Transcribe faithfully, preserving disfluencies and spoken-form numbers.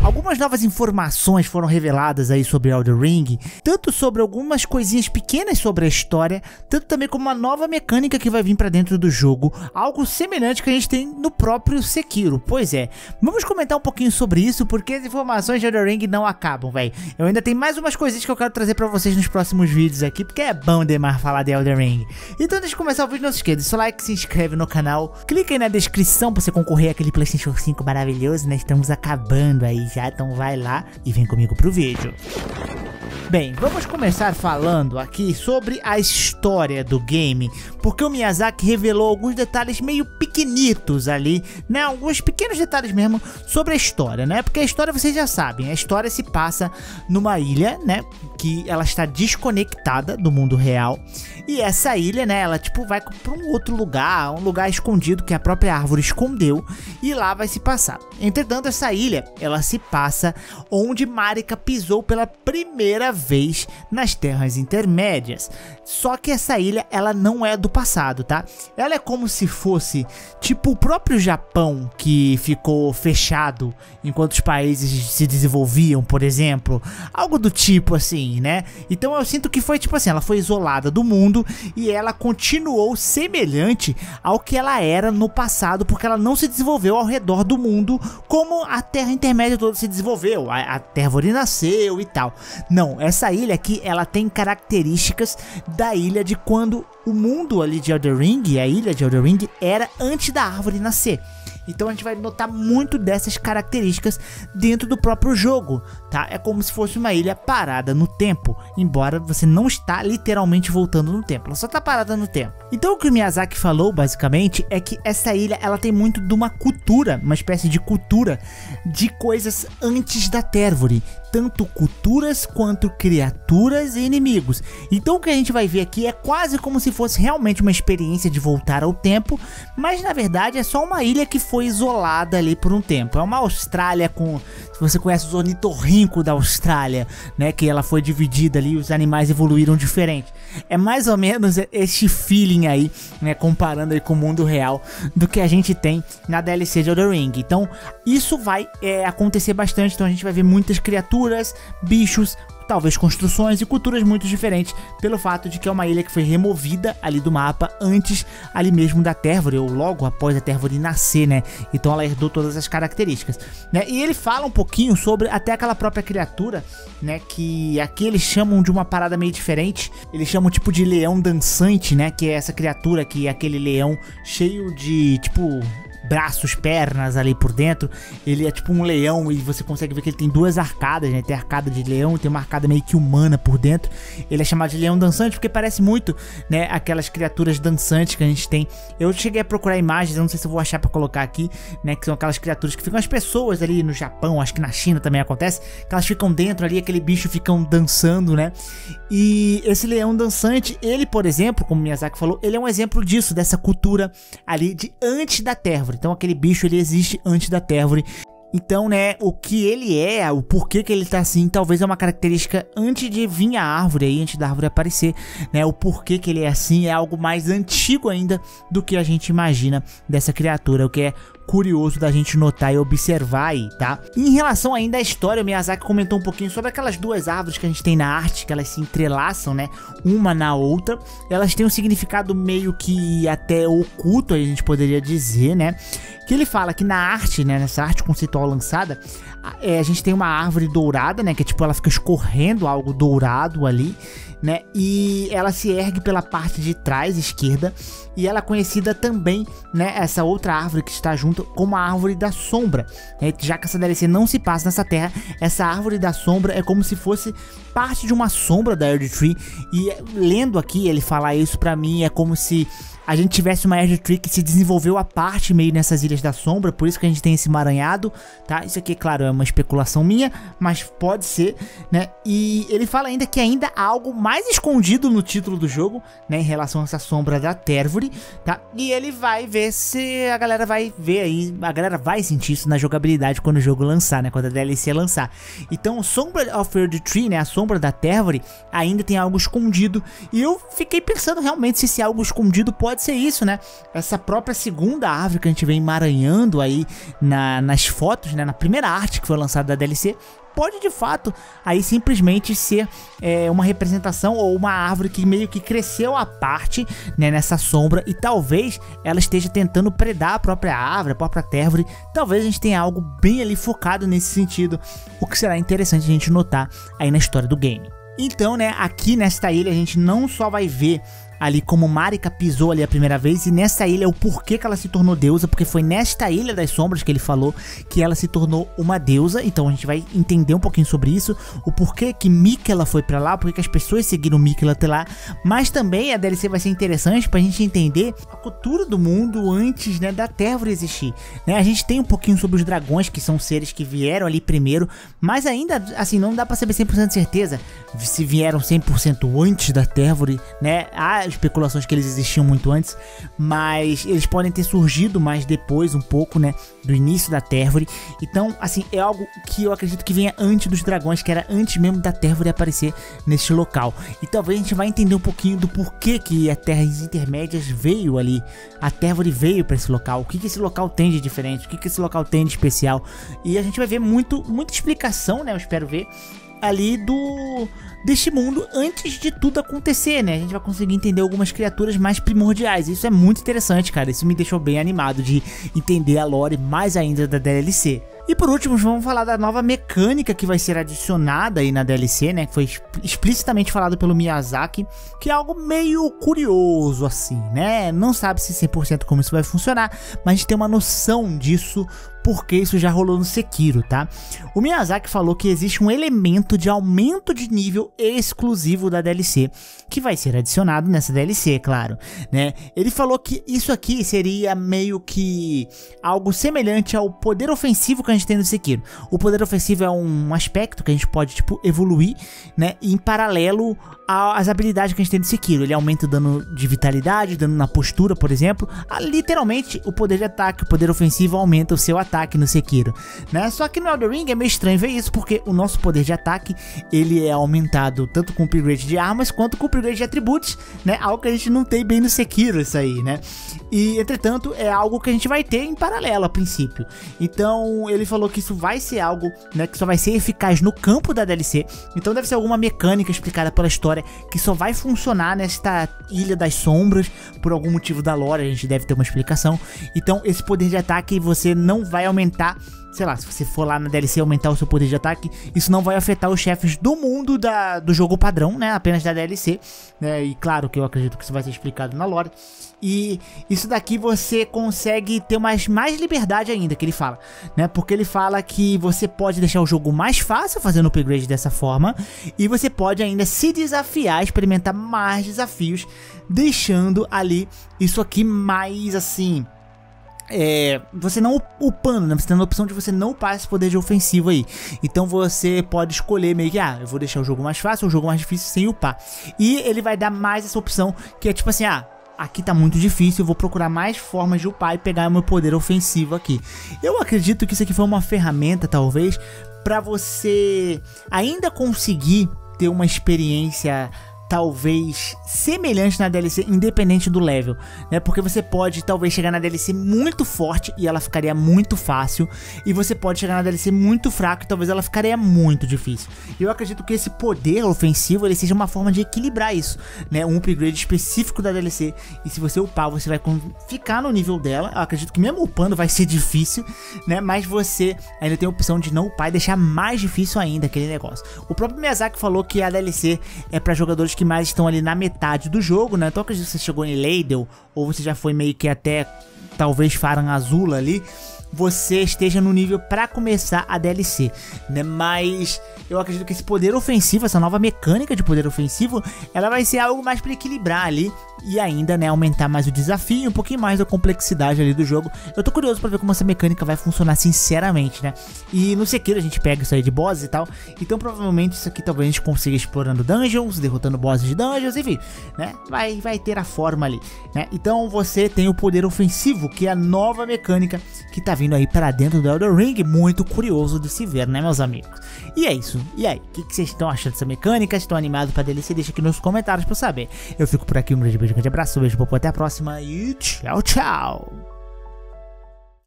Algumas novas informações foram reveladas aí sobre Elden Ring, tanto sobre algumas coisinhas pequenas sobre a história, tanto também como uma nova mecânica que vai vir pra dentro do jogo, algo semelhante que a gente tem no próprio Sekiro. Pois é, vamos comentar um pouquinho sobre isso, porque as informações de Elden Ring não acabam, velho. Eu ainda tenho mais umas coisinhas que eu quero trazer pra vocês nos próximos vídeos aqui, porque é bom demais falar de Elden Ring. Então, antes de começar o vídeo, não se esqueça, deixa o like, se inscreve no canal, clica aí na descrição pra você concorrer àquele PlayStation cinco maravilhoso, né? Estamos acabando aí já, então vai lá e vem comigo pro vídeo. Bem, vamos começar falando aqui sobre a história do game, porque o Miyazaki revelou alguns detalhes meio pequenitos ali, né, alguns pequenos detalhes mesmo sobre a história, né, porque a história vocês já sabem, a história se passa numa ilha, né, que ela está desconectada do mundo real, e essa ilha, né, ela tipo vai para um outro lugar, um lugar escondido que a própria árvore escondeu, e lá vai se passar. Entretanto, essa ilha, ela se passa onde Marika pisou pela primeira vez nas Terras Intermédias. Só que essa ilha, ela não é do passado, tá? Ela é como se fosse tipo o próprio Japão, que ficou fechado enquanto os países se desenvolviam, por exemplo, algo do tipo assim, né? Então eu sinto que foi tipo assim, ela foi isolada do mundo e ela continuou semelhante ao que ela era no passado, porque ela não se desenvolveu ao redor do mundo como a Terra Intermédia toda se desenvolveu, a, a Terra nasceu e tal. Não, essa ilha aqui, ela tem características da ilha de quando o mundo ali de Elden Ring, a ilha de Elden Ring, era antes da árvore nascer. Então a gente vai notar muito dessas características dentro do próprio jogo, tá? É como se fosse uma ilha parada no tempo, embora você não está literalmente voltando no tempo, ela só está parada no tempo. Então o que o Miyazaki falou basicamente é que essa ilha, ela tem muito de uma cultura, uma espécie de cultura de coisas antes da Térvore, tanto culturas quanto criaturas e inimigos. Então o que a gente vai ver aqui é quase como se fosse realmente uma experiência de voltar ao tempo, mas na verdade é só uma ilha que foi isolada ali por um tempo. É uma Austrália com... Se você conhece os ornitorrincos da Austrália, né, que ela foi dividida ali, os animais evoluíram diferente. É mais ou menos este feeling aí, né, comparando aí com o mundo real do que a gente tem na D L C de Elden Ring. Então isso vai é, acontecer bastante, então a gente vai ver muitas criaturas, bichos, talvez construções e culturas muito diferentes, pelo fato de que é uma ilha que foi removida ali do mapa antes ali mesmo da Térvore, ou logo após a Térvore nascer, né? Então ela herdou todas as características, né? E ele fala um pouquinho sobre até aquela própria criatura, né? Que aqui eles chamam de uma parada meio diferente, eles chamam tipo de leão dançante, né? Que é essa criatura que é aquele leão cheio de tipo... braços, pernas ali por dentro. Ele é tipo um leão e você consegue ver que ele tem duas arcadas, né? Tem a arcada de leão e tem uma arcada meio que humana por dentro. Ele é chamado de leão dançante porque parece muito, né, aquelas criaturas dançantes que a gente tem. Eu cheguei a procurar imagens, eu não sei se eu vou achar pra colocar aqui, né, que são aquelas criaturas que ficam as pessoas ali no Japão, acho que na China também acontece, que elas ficam dentro ali, aquele bicho ficam dançando, né? E esse leão dançante, ele, por exemplo, como o Miyazaki falou, ele é um exemplo disso, dessa cultura ali de antes da Térvore. Então aquele bicho, ele existe antes da Térvore. Então, né, o que ele é, o porquê que ele tá assim, talvez é uma característica antes de vir a árvore aí, antes da árvore aparecer, né, o porquê que ele é assim é algo mais antigo ainda do que a gente imagina dessa criatura, o que é curioso da gente notar e observar aí, tá? Em relação ainda à história, o Miyazaki comentou um pouquinho sobre aquelas duas árvores que a gente tem na arte, que elas se entrelaçam, né, uma na outra. Elas têm um significado meio que até oculto, a gente poderia dizer, né, que ele fala que na arte, né, nessa arte conceitual lançada, é, a gente tem uma árvore dourada, né, que é tipo, ela fica escorrendo algo dourado ali, né, e ela se ergue pela parte de trás esquerda, e ela é conhecida também, né, essa outra árvore que está junto, como a árvore da sombra, né, já que essa D L C não se passa nessa terra, essa árvore da sombra é como se fosse parte de uma sombra da Erdtree, e lendo aqui ele falar isso pra mim é como se a gente tivesse uma Erdtree que se desenvolveu à parte meio nessas Ilhas da Sombra, por isso que a gente tem esse emaranhado, tá? Isso aqui, claro, é uma especulação minha, mas pode ser, né? E ele fala ainda que ainda há algo mais escondido no título do jogo, né? Em relação a essa sombra da Térvore, tá? E ele vai ver se a galera vai ver aí, a galera vai sentir isso na jogabilidade quando o jogo lançar, né? Quando a D L C lançar. Então, Sombra of Erdtree, né? A sombra da Térvore, ainda tem algo escondido. E eu fiquei pensando realmente se esse algo escondido pode pode ser isso, né? Essa própria segunda árvore que a gente vem emaranhando aí na, nas fotos, né? Na primeira arte que foi lançada da D L C, pode de fato aí simplesmente ser é, uma representação ou uma árvore que meio que cresceu à parte, né, nessa sombra, e talvez ela esteja tentando predar a própria árvore, a própria Tervure. Talvez a gente tenha algo bem ali focado nesse sentido, o que será interessante a gente notar aí na história do game. Então, né, aqui nesta ilha a gente não só vai ver ali como Marika pisou ali a primeira vez, e nessa ilha o porquê que ela se tornou deusa, porque foi nesta Ilha das Sombras que ele falou que ela se tornou uma deusa. Então a gente vai entender um pouquinho sobre isso, o porquê que Miquella foi pra lá, porque que as pessoas seguiram Miquella até lá, mas também a D L C vai ser interessante pra gente entender a cultura do mundo antes, né, da Tervure existir, né? A gente tem um pouquinho sobre os dragões, que são seres que vieram ali primeiro, mas ainda assim não dá pra saber cem por cento de certeza se vieram cem por cento antes da Tervure, né? Há especulações que eles existiam muito antes, mas eles podem ter surgido mais depois, um pouco, né, do início da Tervure. Então, assim, é algo que eu acredito que venha antes dos dragões, que era antes mesmo da Tervure aparecer neste local. E talvez a gente vai entender um pouquinho do porquê que a Terras Intermédias veio ali, a Tervure veio para esse local, o que que esse local tem de diferente, o que que esse local tem de especial. E a gente vai ver muito, muita explicação, né, eu espero ver, ali do deste mundo antes de tudo acontecer, né? A gente vai conseguir entender algumas criaturas mais primordiais. Isso é muito interessante, cara. Isso me deixou bem animado de entender a lore mais ainda da D L C. E por último, vamos falar da nova mecânica que vai ser adicionada aí na D L C, né? Que foi explicitamente falado pelo Miyazaki, que é algo meio curioso assim, né? Não sabe se cem por cento como isso vai funcionar, mas a gente tem uma noção disso porque isso já rolou no Sekiro, tá? O Miyazaki falou que existe um elemento de aumento de nível exclusivo da D L C, que vai ser adicionado nessa D L C, claro, né? Ele falou que isso aqui seria meio que algo semelhante ao poder ofensivo que a gente tem no Sekiro. O poder ofensivo é um aspecto que a gente pode, tipo, evoluir, né? Em paralelo às habilidades que a gente tem no Sekiro. Ele aumenta o dano de vitalidade, dano na postura, por exemplo. Ah, literalmente, o poder de ataque, o poder ofensivo aumenta o seu ataque no Sekiro, né? Só que no Elden Ring é meio estranho ver isso, porque o nosso poder de ataque, ele é aumentado tanto com o upgrade de armas, quanto com o upgrade de atributos, né? Algo que a gente não tem bem no Sekiro, isso aí, né? E, entretanto, é algo que a gente vai ter em paralelo, a princípio. Então, ele falou que isso vai ser algo, né, que só vai ser eficaz no campo da D L C. Então, deve ser alguma mecânica explicada pela história que só vai funcionar nesta Ilha das Sombras, por algum motivo da lore, a gente deve ter uma explicação. Então, esse poder de ataque você não vai aumentar, sei lá, se você for lá na D L C aumentar o seu poder de ataque, isso não vai afetar os chefes do mundo da, do jogo padrão, né, apenas da D L C, né, e claro que eu acredito que isso vai ser explicado na lore. E isso daqui você consegue ter mais, mais liberdade ainda, que ele fala, né? Porque ele fala que você pode deixar o jogo mais fácil fazendo o upgrade dessa forma, e você pode ainda se desafiar, experimentar mais desafios, deixando ali isso aqui mais assim... É, você não upando, né? Você tem a opção de você não upar esse poder de ofensivo aí. Então você pode escolher meio que, ah, eu vou deixar o jogo mais fácil ou o jogo mais difícil sem upar. E ele vai dar mais essa opção, que é tipo assim, ah, aqui tá muito difícil, eu vou procurar mais formas de upar e pegar o meu poder ofensivo aqui. Eu acredito que isso aqui foi uma ferramenta, talvez, pra você ainda conseguir ter uma experiência talvez semelhante na D L C, independente do level, né? Porque você pode talvez chegar na D L C muito forte e ela ficaria muito fácil, e você pode chegar na D L C muito fraco e talvez ela ficaria muito difícil. Eu acredito que esse poder ofensivo ele seja uma forma de equilibrar isso, né? Um upgrade específico da D L C, e se você upar, você vai ficar no nível dela. Eu acredito que mesmo upando vai ser difícil, né? Mas você ainda tem a opção de não upar e deixar mais difícil ainda aquele negócio. O próprio Miyazaki falou que a D L C é para jogadores que mais estão ali na metade do jogo, né? Então acredito que você chegou em Leidel, ou você já foi meio que até talvez Faran Azula ali, você esteja no nível para começar a D L C, né? Mas eu acredito que esse poder ofensivo, essa nova mecânica de poder ofensivo, ela vai ser algo mais para equilibrar ali e ainda, né, aumentar mais o desafio, um pouquinho mais da complexidade ali do jogo. Eu tô curioso para ver como essa mecânica vai funcionar, sinceramente, né? E no Sekiro a gente pega isso aí de bosses e tal, então provavelmente isso aqui talvez a gente consiga explorando dungeons, derrotando bosses de dungeons, enfim, né? Vai, vai ter a forma ali, né? Então você tem o poder ofensivo, que é a nova mecânica que tá vindo aí para dentro do Elden Ring, muito curioso de se ver, né, meus amigos? E é isso. E aí, o que, que vocês estão achando dessa mecânica? Estão animados para D L C? Deixa aqui nos comentários para eu saber. Eu fico por aqui, um grande beijo grande abraço, beijo, até a próxima e tchau, tchau!